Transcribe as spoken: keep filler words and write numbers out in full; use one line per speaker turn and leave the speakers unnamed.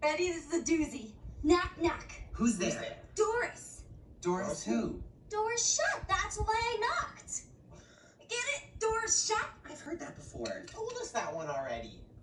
Ready? This is a doozy. Knock, knock.
Who's there?
Doris.
Doris who?
Door's shut. That's why I knocked. Get it? Door's shut.
I've heard that before. You told us that one already.